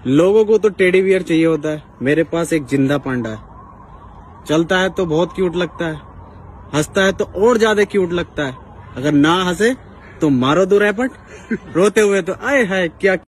लोगों को तो टेडी बियर चाहिए होता है, मेरे पास एक जिंदा पांडा है। चलता है तो बहुत क्यूट लगता है, हंसता है तो और ज्यादा क्यूट लगता है। अगर ना हंसे तो मारो दो रैपट, रोते हुए तो आए हाय क्या